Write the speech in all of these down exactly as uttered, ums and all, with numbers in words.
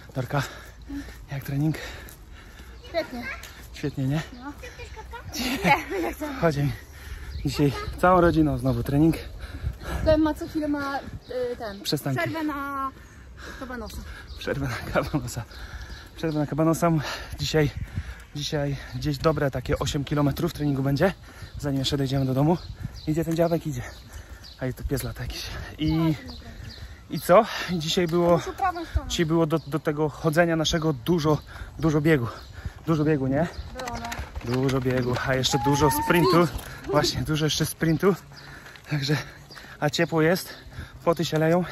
Dorka, jak trening? Świetnie. Świetnie, nie? No. Nie, nie chcę. Chodzi. Dzisiaj całą rodziną znowu trening. Ten ma co chwilę ma y, ten. Przestańcie. Przerwę na kabanosa. Przerwę na kabanosa. Przerwę na kabanosa. Dzisiaj, dzisiaj gdzieś dobre takie osiem kilometrów treningu będzie, zanim jeszcze dojdziemy do domu. Idzie ten dziadek, idzie. A i to pies lata jakiś. I, i co? I dzisiaj było, dzisiaj było do, do tego chodzenia naszego dużo, dużo biegu. Dużo biegu, nie? Było, no. Dużo biegu, a jeszcze dużo sprintu. Właśnie, dużo jeszcze sprintu. Także, a ciepło jest, poty się leją.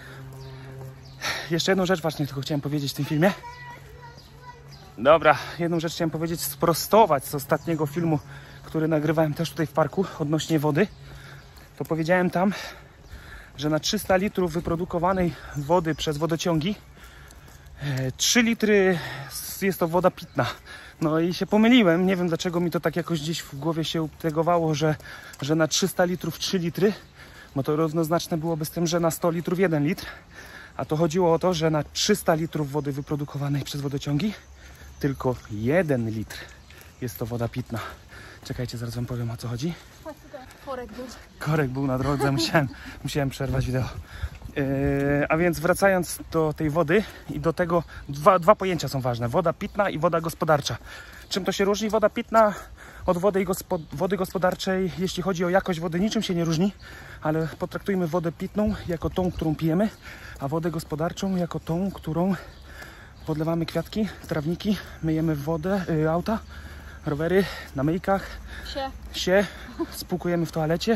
Jeszcze jedną rzecz właśnie tylko chciałem powiedzieć w tym filmie. Dobra, jedną rzecz chciałem powiedzieć, sprostować z ostatniego filmu, który nagrywałem też tutaj w parku odnośnie wody. To powiedziałem tam, że na trzysta litrów wyprodukowanej wody przez wodociągi trzy litry jest to woda pitna. No i się pomyliłem, nie wiem dlaczego mi to tak jakoś gdzieś w głowie się utegowało, że, że na trzysta litrów trzy litry, bo to równoznaczne byłoby z tym, że na sto litrów jeden litr. A to chodziło o to, że na trzysta litrów wody wyprodukowanej przez wodociągi tylko jeden litr jest to woda pitna. Czekajcie, zaraz wam powiem, o co chodzi. Korek był. Korek był na drodze, musiałem, musiałem przerwać wideo. Yy, a więc wracając do tej wody i do tego, dwa, dwa pojęcia są ważne. Woda pitna i woda gospodarcza. Czym to się różni? Woda pitna od wody, gospo, wody gospodarczej, jeśli chodzi o jakość wody, niczym się nie różni, ale potraktujmy wodę pitną jako tą, którą pijemy, a wodę gospodarczą jako tą, którą podlewamy kwiatki, trawniki, myjemy wodę, yy, auta, rowery, na myjkach, się, się spłukujemy w toalecie.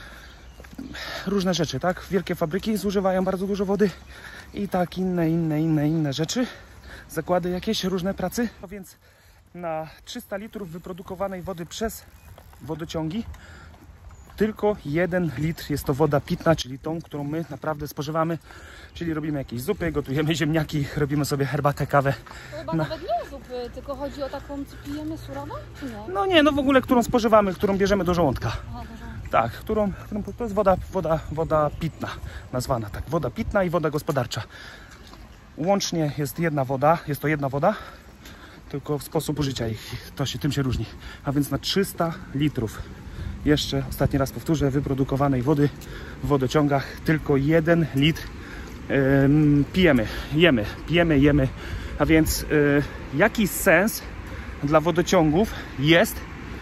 Różne rzeczy, tak? Wielkie fabryki zużywają bardzo dużo wody i tak inne, inne, inne, inne rzeczy. Zakłady jakieś, różne pracy. No więc na trzysta litrów wyprodukowanej wody przez wodociągi tylko jeden litr jest to woda pitna, czyli tą, którą my naprawdę spożywamy. Czyli robimy jakieś zupy, gotujemy ziemniaki, robimy sobie herbatę, kawę. to chyba No. nawet nie zupy, tylko chodzi o taką, co pijemy surową, czy nie? No nie, no w ogóle, którą spożywamy, którą bierzemy do żołądka. Aha, dobrze. Tak, którą, którą to jest woda, woda, woda pitna, nazwana tak. Woda pitna i woda gospodarcza. Łącznie jest jedna woda, jest to jedna woda, tylko sposób użycia ich, to się, tym się różni. A więc na trzysta litrów, jeszcze ostatni raz powtórzę, wyprodukowanej wody w wodociągach tylko jeden litr ym, pijemy, jemy, pijemy, jemy. A więc yy, jaki sens dla wodociągów jest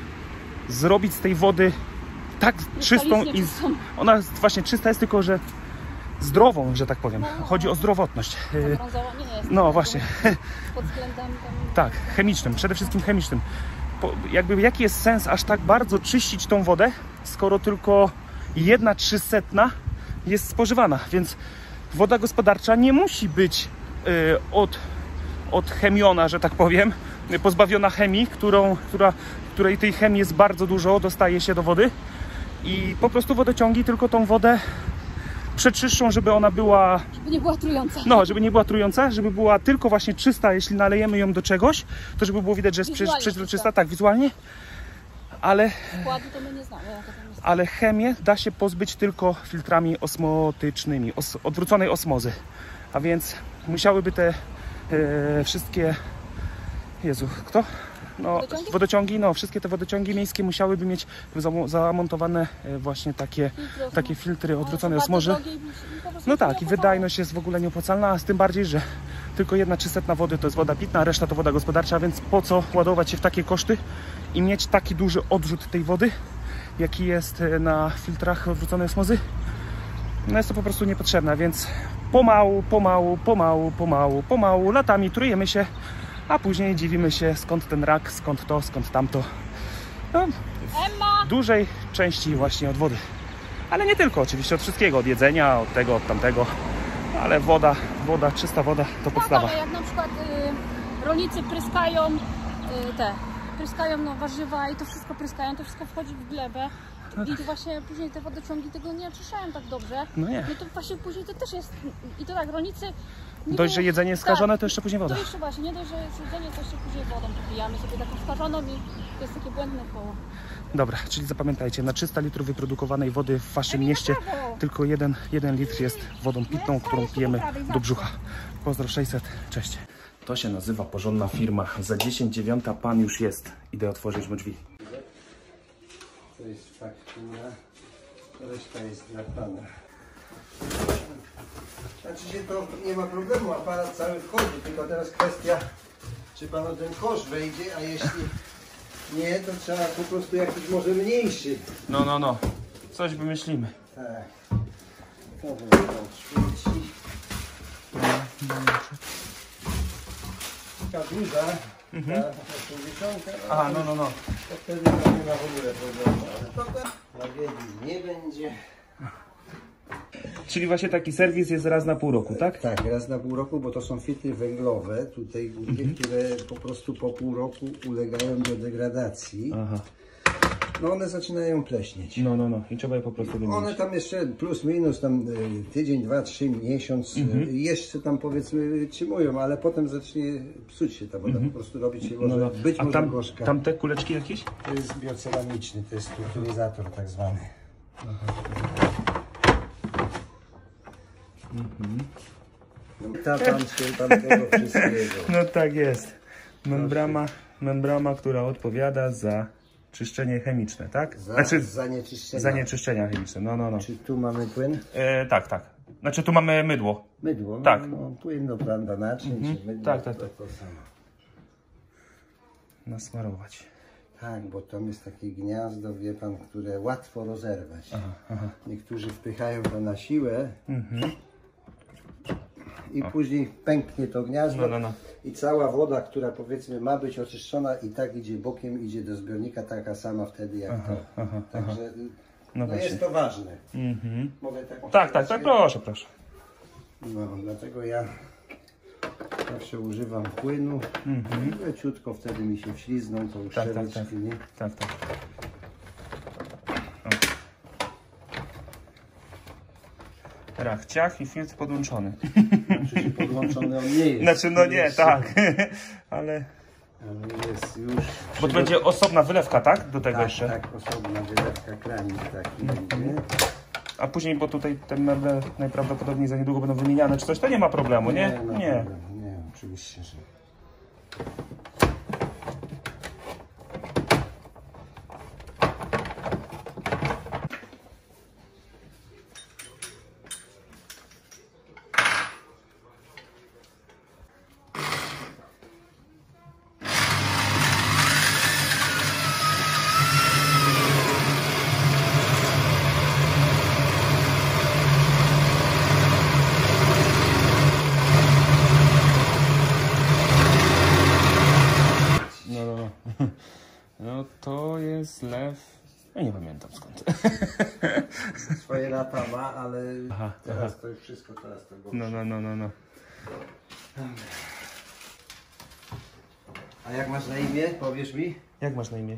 zrobić z tej wody tak czystą i z... ona jest właśnie czysta, jest tylko, że zdrową, że tak powiem. Chodzi o zdrowotność. Brązowa nie jest. No właśnie. Pod względem tam... Tak, chemicznym, przede wszystkim chemicznym. Po, jakby jaki jest sens aż tak bardzo czyścić tą wodę, skoro tylko jedna trzysetna jest spożywana, więc woda gospodarcza nie musi być y, od, odchemiona, że tak powiem, pozbawiona chemii, którą, która, której tej chemii jest bardzo dużo, dostaje się do wody. I po prostu wodociągi tylko tą wodę przeczyszczą, żeby ona była... Żeby nie była trująca. No, żeby nie była trująca, żeby była tylko właśnie czysta, jeśli nalejemy ją do czegoś, to żeby było widać, że jest Wizualnie czysta, czysta. czysta, tak, wizualnie. Ale, Składu to my nie znamy. Jaka tam jest. ale chemię da się pozbyć tylko filtrami osmotycznymi, os, odwróconej osmozy. A więc musiałyby te e, wszystkie... Jezu, kto? No, Wodociągi? wodociągi, no wszystkie te wodociągi miejskie musiałyby mieć zamo- zamontowane e, właśnie takie, Filtry takie filtry No, odwróconej są bardzo osmozy. drogie i po prostu No się tak, nie i opłacają. wydajność jest w ogóle nieopłacalna, a z tym bardziej, że tylko jedna trzysetna wody to jest woda pitna, a reszta to woda gospodarcza, więc po co ładować się w takie koszty i mieć taki duży odrzut tej wody, jaki jest na filtrach odwróconej osmozy? No jest to po prostu niepotrzebne, więc pomału, pomału, pomału, pomału, pomału, latami trujemy się, a później dziwimy się, skąd ten rak, skąd to, skąd tamto. No, Emma! w dużej części właśnie od wody. Ale nie tylko, oczywiście od wszystkiego, od jedzenia, od tego, od tamtego. Ale woda, woda, czysta woda to Tak, podstawa. ale jak na przykład y, rolnicy pryskają y, te, pryskają no, warzywa i to wszystko pryskają, to wszystko wchodzi w glebę i to właśnie później te wodociągi tego nie oczyszczają tak dobrze. No nie. No to właśnie później to też jest, i to tak, rolnicy... niby- Dość, że jedzenie jest skażone, to jeszcze później woda. To jeszcze właśnie, nie dość, że jest jedzenie, to jeszcze później wodą popijamy sobie taką skażoną i to jest takie błędne koło. Dobra, czyli zapamiętajcie, na trzysta litrów wyprodukowanej wody w waszym Ej, mieście na prawo. tylko jeden, jeden litr jest wodą pitną, którą pijemy do brzucha. Pozdro sześćset, cześć. To się nazywa porządna firma. Za dziesięć dziewiąta pan już jest. Idę otworzyć mu drzwi. To jest faktura, reszta jest dla pana. Znaczy się to nie ma problemu, aparat cały wchodzi, tylko teraz kwestia, czy pan o ten kosz wejdzie, a jeśli nie, to trzeba po prostu jakiś może mniejszy. No, no, no. Coś wymyślimy. Tak. To będzie tam świeci. Taka duża, mhm. Ta osiemdziesiątka, Aha, no, no, no. to wtedy tam nie ma w ogóle problemu, ale to tragedii nie będzie. Czyli właśnie taki serwis jest raz na pół roku, tak? Tak, raz na pół roku, bo to są filtry węglowe, tutaj głównie, mhm. które po prostu po pół roku ulegają do degradacji. Aha. No one zaczynają pleśnieć. No, no, no. I trzeba je po prostu wymienić. One tam jeszcze plus minus tam tydzień, dwa, trzy, miesiąc, mhm. jeszcze tam powiedzmy trzymują, ale potem zacznie psuć się ta woda, mhm. po prostu robić się może, no, no. być A może tam, gorzka. tam te kuleczki jakieś? To jest bioceramiczny, to jest strukturyzator tak zwany. Aha. Mhm. No, ta pan się tam tego wszystkiego. No tak jest. Membrana, membrana, która odpowiada za czyszczenie chemiczne, tak? Za znaczy, zanieczyszczenia. Zanieczyszczenia chemiczne, no, no, no. Czy tu mamy płyn? E, tak, tak. Znaczy tu mamy mydło. Mydło? No, tak. No, płyn do planta naczyń, mhm. czy mydło, tak, tak, to, tak. to samo. Nasmarować. Tak, bo tam jest takie gniazdo, wie pan, które łatwo rozerwać. Aha, aha. Niektórzy wpychają to na siłę mhm. i o. później pęknie to gniazdo no, no, no. i cała woda, która powiedzmy ma być oczyszczona i tak idzie bokiem, idzie do zbiornika, taka sama wtedy jak aha, to. Aha, Także aha. No, no jest to ważne. Mhm. Mogę tak, tak, tak, tak, proszę, proszę. No, dlatego ja zawsze używam płynu. Mhm. Leciutko wtedy mi się wślizną, to już tak, tak, tak. nie? Tak, tak. Rachciach i filtr podłączony. Znaczy podłączony on nie jest. Znaczy no nie, jest, tak. Ale... Ale jest już... Bo to będzie osobna wylewka, tak? Do tego tak, jeszcze? Tak, osobna wylewka, kranik taki mhm. będzie. A później, bo tutaj te meble najprawdopodobniej za niedługo będą wymieniane czy coś, to nie ma problemu, nie? Nie, nie. Problemu. Nie, oczywiście, że... No to jest lew... Ja nie pamiętam skąd. Swoje lata ma, ale aha, teraz aha. to już wszystko, teraz to gorsze. No, no, no, no, no. A jak masz na imię? Powiesz mi? Jak masz na imię?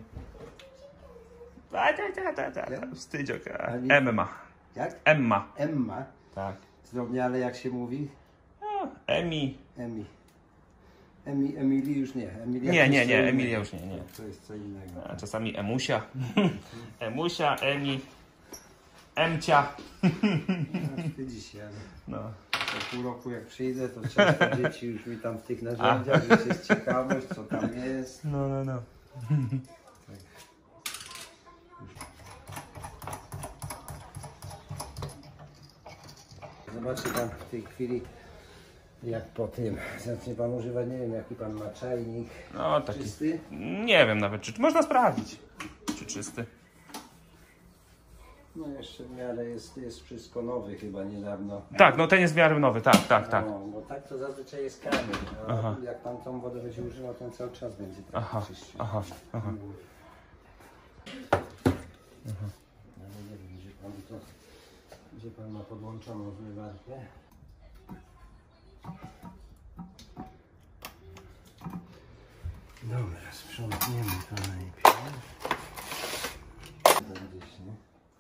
Wstydziok. Emma. Jak? Emma. Emma? Tak. Zdrobniale jak się mówi? No, Emi. Emi. Emi, Emilii już nie. Emilia nie, nie, nie, Emilia już nie, nie. To jest co innego. A czasami Emusia. Emusia, Emi, Emcia. No, wstydzi się, ale no. Po pół roku jak przyjdę, to często dzieci już mi tam w tych narzędziach, więc jest ciekawość, co tam jest. No, no, no. Tak. Zobaczcie pan w tej chwili, jak po tym zacznie pan używać, nie wiem jaki pan ma czajnik. No taki. Czysty? Nie wiem nawet, czy można sprawdzić, czy czysty. No jeszcze w miarę jest, jest wszystko nowy chyba niedawno. Tak, no ten jest w miarę nowy, tak, tak, tak. No, bo tak to zazwyczaj jest kamień, a aha. jak pan tą wodę będzie używał, to cały czas będzie tak aha, czyścił. aha, aha. No. Aha. No, nie wiem, gdzie pan, to, gdzie pan ma podłączoną zmywarkę. Dobra, sprzątniemy to najpierw. Gdzieś, nie?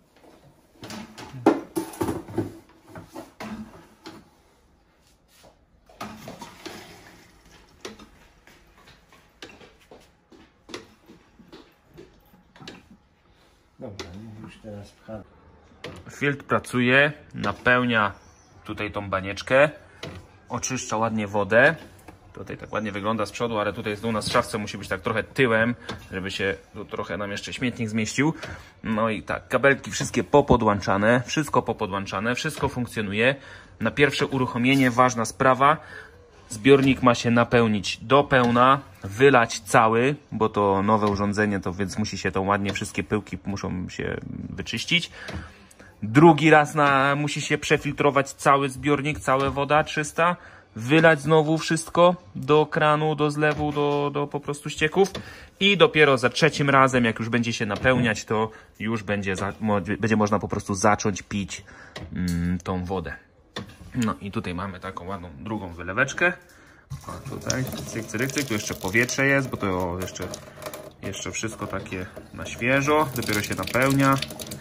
Dobra, już teraz pcham. Filtr pracuje, napełnia tutaj tą banieczkę, oczyszcza ładnie wodę. Tutaj tak ładnie wygląda z przodu, ale tutaj jest u nas w szafce, musi być tak trochę tyłem, żeby się tu trochę nam jeszcze śmietnik zmieścił. No i tak, kabelki wszystkie popodłączane, wszystko popodłączane, wszystko funkcjonuje. Na pierwsze uruchomienie ważna sprawa, zbiornik ma się napełnić do pełna, wylać cały, bo to nowe urządzenie, to więc musi się to ładnie, wszystkie pyłki muszą się wyczyścić. Drugi raz na, musi się przefiltrować cały zbiornik, cała woda czysta. Wylać znowu wszystko do kranu, do zlewu, do, do po prostu ścieków i dopiero za trzecim razem, jak już będzie się napełniać, to już będzie, za, mo, będzie można po prostu zacząć pić mm, tą wodę. No i tutaj mamy taką ładną drugą wyleweczkę. O, tutaj cyk, cyk, cyk, tu jeszcze powietrze jest, bo to jeszcze, jeszcze wszystko takie na świeżo, dopiero się napełnia.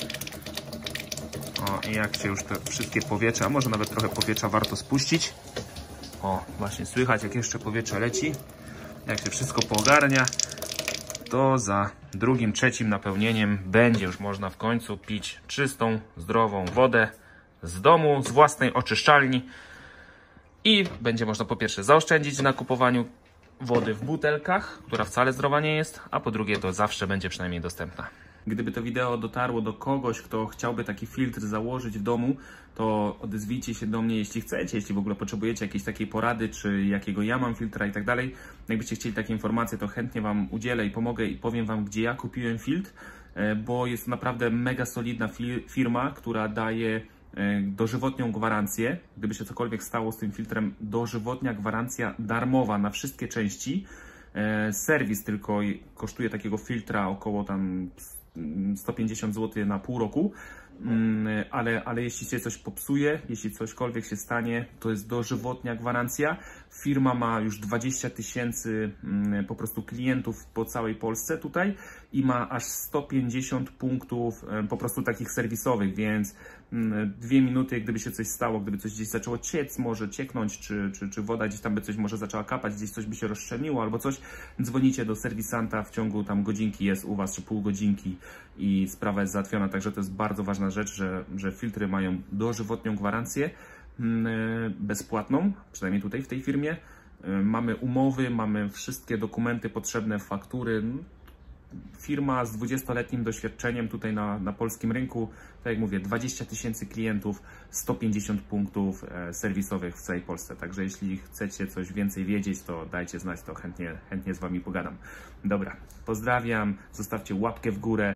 O, i jak się już te wszystkie powietrze, a może nawet trochę powietrza warto spuścić. O, właśnie słychać, jak jeszcze powietrze leci. Jak się wszystko poogarnia, to za drugim, trzecim napełnieniem będzie już można w końcu pić czystą, zdrową wodę z domu, z własnej oczyszczalni. I będzie można po pierwsze zaoszczędzić na kupowaniu wody w butelkach, która wcale zdrowa nie jest, a po drugie to zawsze będzie przynajmniej dostępna. Gdyby to wideo dotarło do kogoś, kto chciałby taki filtr założyć w domu, to odezwijcie się do mnie, jeśli chcecie, jeśli w ogóle potrzebujecie jakiejś takiej porady, czy jakiego ja mam filtra i tak dalej. Jakbyście chcieli takie informacje, to chętnie Wam udzielę i pomogę i powiem Wam, gdzie ja kupiłem filtr, bo jest to naprawdę mega solidna firma, która daje dożywotnią gwarancję. Gdyby się cokolwiek stało z tym filtrem, dożywotnia gwarancja darmowa na wszystkie części. Serwis tylko kosztuje takiego filtra około tam sto pięćdziesiąt złotych na pół roku, ale, ale jeśli się coś popsuje, jeśli cośkolwiek się stanie, to jest dożywotnia gwarancja. Firma ma już dwadzieścia tysięcy po prostu klientów po całej Polsce tutaj i ma aż sto pięćdziesiąt punktów po prostu takich serwisowych, więc dwie minuty, gdyby się coś stało, gdyby coś gdzieś zaczęło ciec, może cieknąć, czy, czy, czy woda gdzieś tam by coś może zaczęła kapać, gdzieś coś by się rozszczelniło albo coś, dzwonicie do serwisanta, w ciągu tam godzinki jest u Was, czy pół godzinki i sprawa jest załatwiona, także to jest bardzo ważna rzecz, że, że filtry mają dożywotnią gwarancję bezpłatną, przynajmniej tutaj w tej firmie. Mamy umowy, mamy wszystkie dokumenty potrzebne, faktury. Firma z dwudziestoletnim doświadczeniem tutaj na, na polskim rynku, tak jak mówię, dwadzieścia tysięcy klientów, sto pięćdziesiąt punktów serwisowych w całej Polsce. Także jeśli chcecie coś więcej wiedzieć, to dajcie znać, to chętnie, chętnie z Wami pogadam. Dobra, pozdrawiam, zostawcie łapkę w górę.